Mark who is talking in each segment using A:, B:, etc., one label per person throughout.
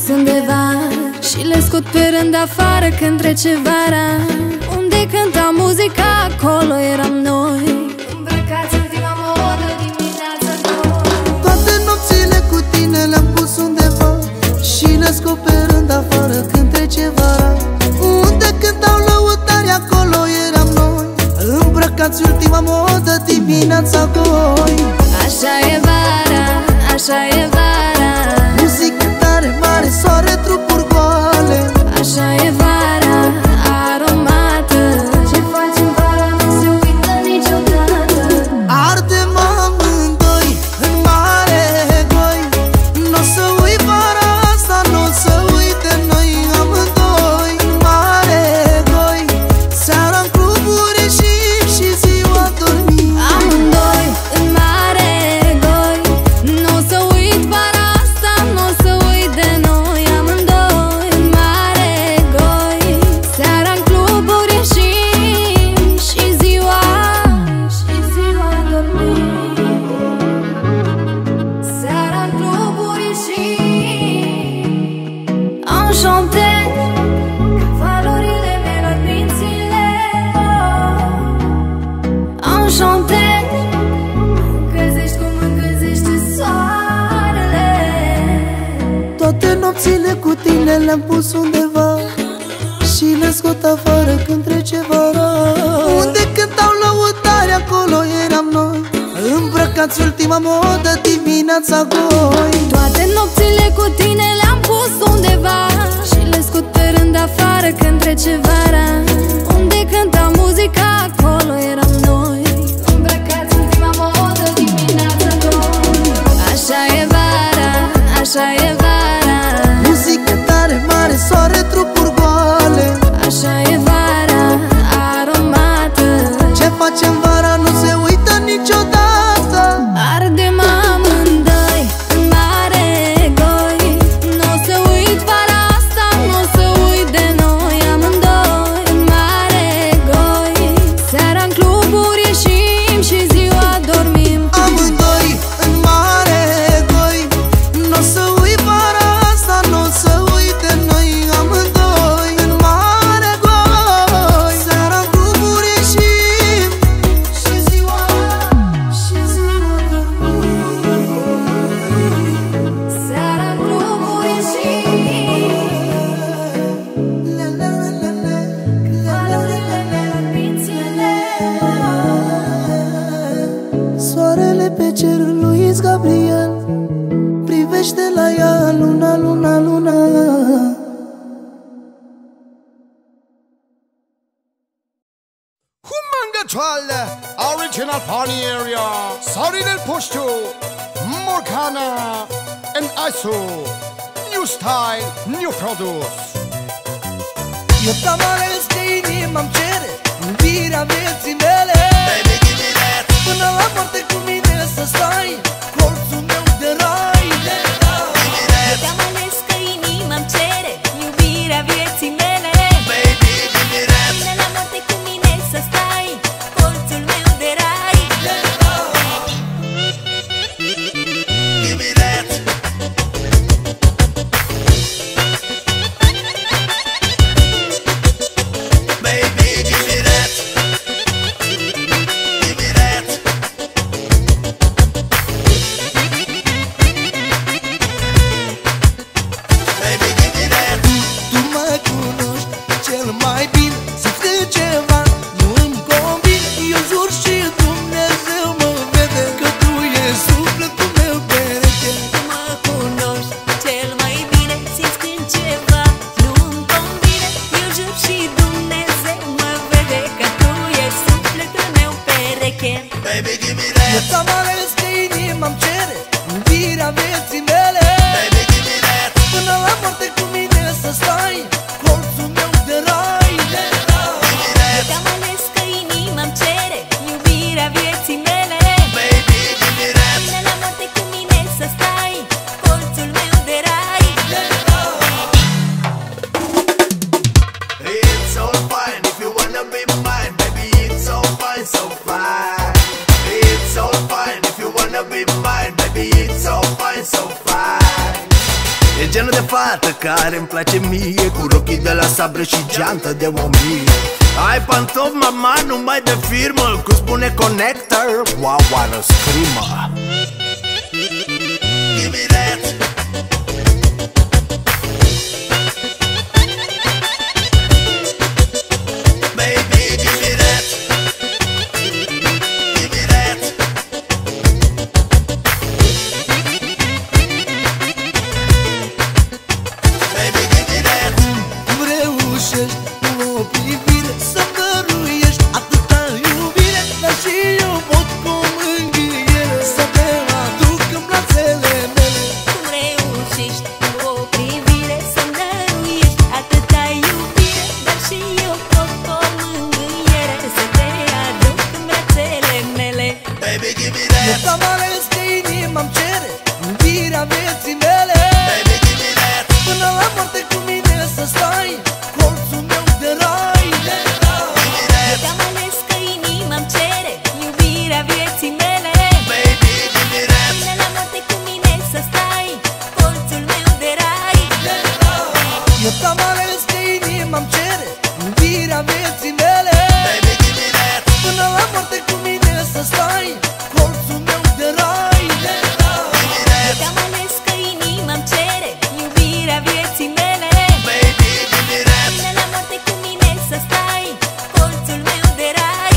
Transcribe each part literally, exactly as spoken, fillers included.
A: undeva și le scot pe rând afară când trece vara. Unde cânta muzica, acolo eram noi, îmbrăcați ultima modă dimineața doi.
B: Toate nopțile cu tine le-am pus undeva și le scot pe rând afară când trece vara. Unde cântau lăutari, acolo eram noi, îmbrăcați ultima modă dimineața doi.
A: Așa e vara, așa e vara,
B: muzică tare mare, soare, trupuri goale.
A: așa e vara, aromată. Ce faci în vara nu se uită niciodată.
B: Ardem amândoi în mare goi, n-o să uit vara asta, n-o să uite noi amândoi. În mare goi, seara în cluburi și, și ziua dormim.
A: Amândoi în mare goi, n-o să uit vara asta, n-o să uit de noi. Amândoi în mare goi, seara în cluburi ieșim și ziua, și ziua dormim. Seara în cluburi ieșim, enchanté, valorile mele, mințile, enchanté. Încălzești cum încălzește soarele.
B: Toate nopțile cu tine le-am pus undeva și le scot afară când trece vara. Unde cântau lăutari, acolo eram noi, îmbrăcați ultima modă dimineața goi.
A: Toate nopțile cu tine le-am pus undeva și le scot pe rând afară când trece vara. Unde cânta muzica, acolo eram noi, îmbrăcați ultima modă dimineața doi. Așa e vara, așa e vara,
B: Muzică tare mare, soare, trupuri goale.
A: așa e vara, aromată.
B: Ce facem vara nu se uită niciodată.
A: Ardem amândoi în mare goi, n-o să uit vara asta, n-o să uit de noi. Amândoi în mare goi, seara în cluburi ieșim și ziua dormim.
B: Amândoi în mare goi, n-o să uit vara asta, n-o să uit de noi. Amândoi în mare goi, seara în cluburi ieșim și ziua,
A: Și ziua dormim. Seara în cluburi ieșim,
B: la la la la,
A: valorile mele, mințile.
B: soarele pe cerul lui Gabriel privește la ea, luna, luna, luna.
C: Humangatwale, original Pony area, Sorry del Pushtu, Morgana, and Isu. New style, new produce.
B: Eu te-am ales că inima-mi cere iubirea vieții mele.
D: Baby, give me that.
B: Până la moarte cu mine să stai, colțul meu de rai.
D: Give me that.
E: Te-am ales că inima-mi cere iubirea vieții mele.
D: Baby, give me that.
E: Până la moarte cu mine să stai, colțul meu de rai.
D: Give me that. Baby, give me that. Give me that. fată care îmi place mie, cu rochii de la sabre și geantă de o mie. Ai pantofi, mama, numai de firmă, cum spune Connector, wow, what a screamer. Give me that. Baby, give me that. Give me that. Baby, give me that.
B: Cum reușești cu o privire să-mi dăruiești atâta iubire, dar și eu pot cu o mângâiere să te aduc în brațele mele.
E: Cum reușești cu o privire să-mi dăruiești atâta iubire, dar și eu pot cu o mângâiere să te aduc în brațele mele.
D: Baby, give me
B: Eu
D: that.
B: t-am ales că inima-mi cere iubirea vieții mele.
D: Baby, give me that.
B: Până la moarte cu mine să stai, colțul meu de rai.
E: Eu te-am ales că inima-mi cere iubirea vieții mele.
D: Baby, give me that.
E: Până la moarte cu mine să stai, colțul meu de rai.
B: Eu t-am ales că inima-mi cere iubirea vieții mele.
D: Baby, give me that.
B: Până la moarte cu mine să stai, colțul meu de rai.
E: Eu te-am ales că inima-mi cere iubirea vieții mele.
D: Baby, give me that.
E: Până la moarte cu mine să stai, colțul meu de rai.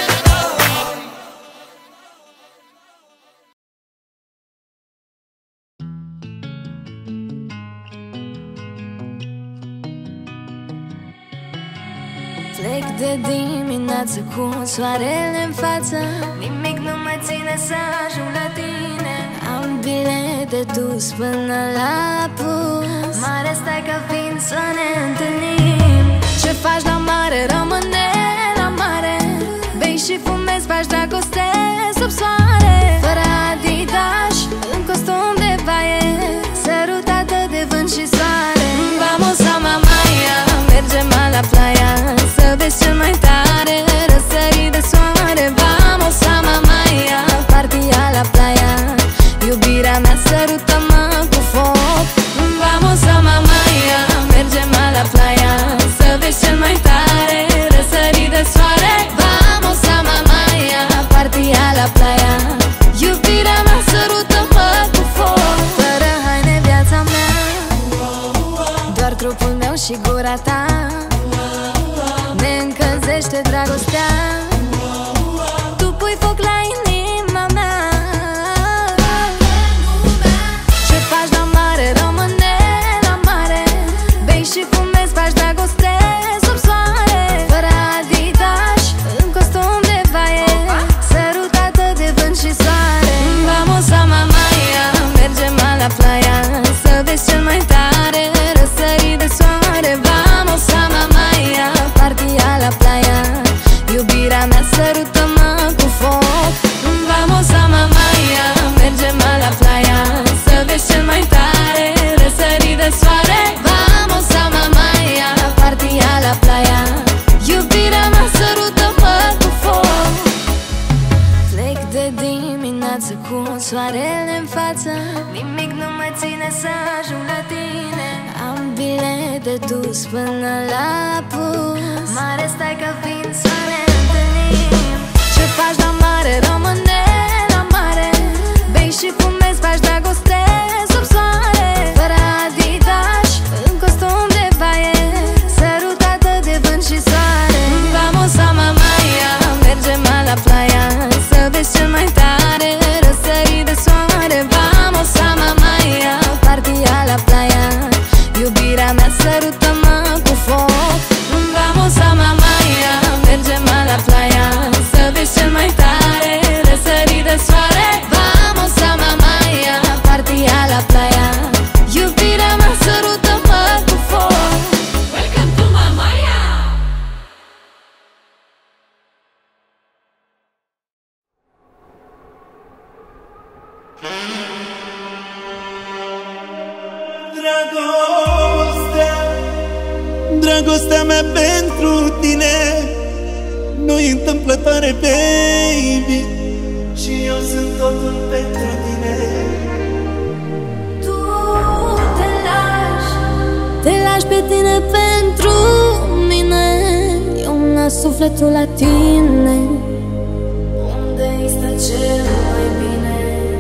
A: Plec de dimineață cu soarele în față, nimic nu mă ține să ajung la tine. Am bilete dus până la apus, mare stai că vin să ne întâlnim. Ce faci la mare, rămâne la mare, bei și fumezi, faci dragoste sub soare. Fără Adidas, în costum de baie, sărutată de vânt și soare. Vamos a Mamaia, mergem la playa, să vezi cel mai tare răsărit de soare. Vamos a Mamaia, partia la playa, iubirea mea sărută-mă cu foc. Vamos a Mamaia, mergem la playa, să vezi cel mai tare răsărit de soare. Vamos a Mamaia, partia la playa, iubirea mea sărută-mă cu foc. Fără haine viața mea, doar trupul meu și gura ta ne încălzește dragostea. Tu pui foc la inima mea. Ce faci la mare, rămâne la mare, bei și fumezi, faci dragoste sub soare. Fără Adidas, în costum de baie, sărutată de vânt și soare. Vamos a Mamaia, mergem la playa, să vezi cel mai tare răsărit de soare. Vamos a Mamaia, partia la playa, iubirea mea sărută-mă cu foc. Vamos a Mamaia, mergem la playa, să vezi cel mai tare răsărit de soare. Vamos a Mamaia, partia la playa, iubirea mea sărută-mă cu foc. Plec de dimineață cu soarele în față, nimic nu mă ține să ajung la tine. Am bilete dus până la apus, mare stai că vin să ne întâlnim. Ce faci la mare, rămâne la mare, bei și fumezi, faci dragoste sub soare. Fără Adidas, în costum de baie, sărutată de vânt și soare. Vamos a Mamaia, mergem la playa, să vezi cel mai tare răsărit de soare. Vamos a Mamaia, partia la playa, iubirea mea sărută-mă cu foc. Vamos a Mamaia, mergem la playa, să vezi cel mai tare răsărit de soare. Vamos a Mamaia, partia la playa, iubirea mea sărută-mă cu foc. Welcome to Mamaia!
F: Dragostea, dragostea mea pentru tine nu-i întâmplătoare, baby, și eu sunt totul pentru tine.
A: Tu te lași sufletul la tine, unde este cel mai bine.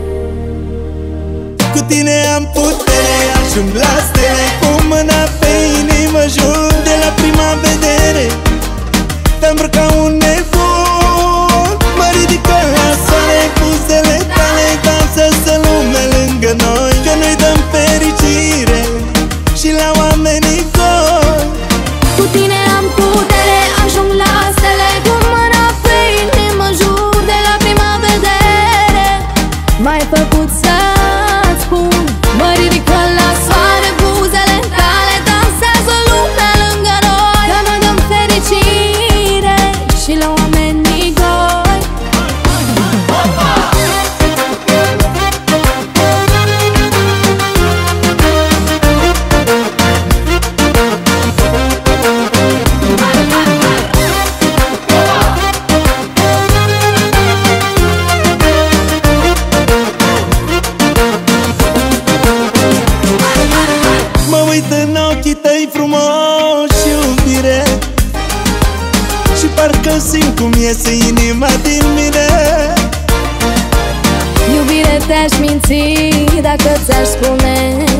F: Cu tine am putere, ajung la stele, cu mâna pe inimă jur de la prima vedere. Te-am îmbrăcat un nebun, mă ridică la soare, buzele tale dansează lumea lângă noi, că noi dăm fericire și la oamenii goi.
A: Cu tine am putere, ajung la stele, cu mâna pe inimă jur de la prima vedere. M-ai făcut să-ți spun, mă ridică la soare, buzele tale dansează lumea lângă noi, că noi dăm fericire și la oamenii goi.
F: Mă uit în ochii tăi frumoși, iubire, și parcă simt cum iese inima din mine.
A: Iubire, te-aș minți dacă ți-aș spune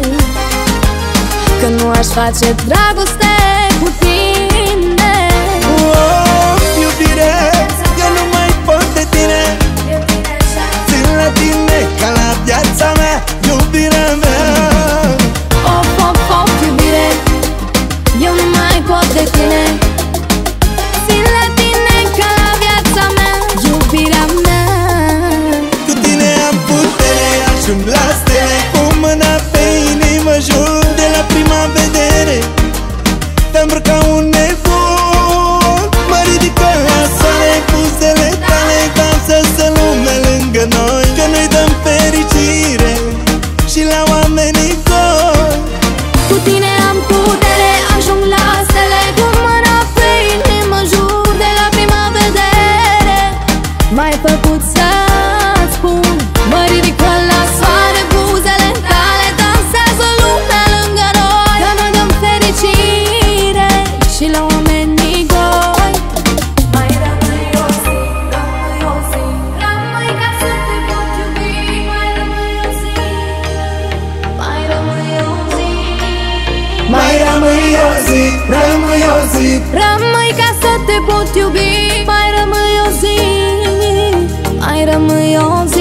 A: că nu aș face dragoste cu tine.
F: Oh, iubire, eu nu mai pot de tine, țin la tine ca la viața mea, iubirea mea.
A: Of, of, of, iubire, eu nu mai pot de tine, țin la tine ca la viața mea, iubirea mea.
F: Cu tine am putere, ajung la stele, cu mâna pe inimă jur de la prima vedere. Te-am îmbrăcat un nebun, mă ridică la soare, buzele tale dansează lumea lângă noi, că noi dăm fericire și la oamenii goi.
A: Cu tine am putere, ajung la stele, cu mâna pe inimă jur de la prima vedere. M-ai făcut să-ți spun, mă ridică la soare, buzele tale dansează lumea lângă noi, că noi dăm fericire și la oamenii goi. Mai rămâi o zi, rămâi o zi, rămâi ca să te pot iubi. Mai rămâi o zi, mai rămâi o zi,
F: Mai rămâi o zi, rămâi o zi,
A: rămâi ca să te pot iubi. Mai rămâi o zi, mai rămâi o zi.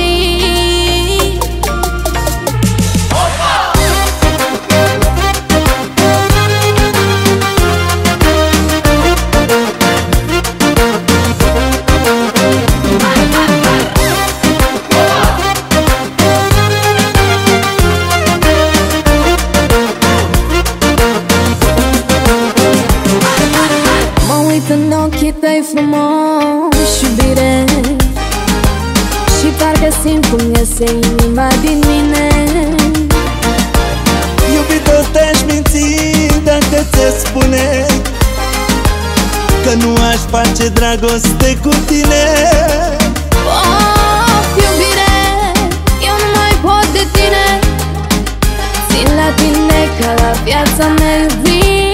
A: Mă uit în ochii tăi frumoși, iubire, și parcă simt cum iese inima din mine.
F: iubito, te-aș minți dacă ți-aș spune că nu aș face dragoste cu tine.
A: Of, iubire, eu nu mai pot de tine, țin la tine ca la viața mea, iubire.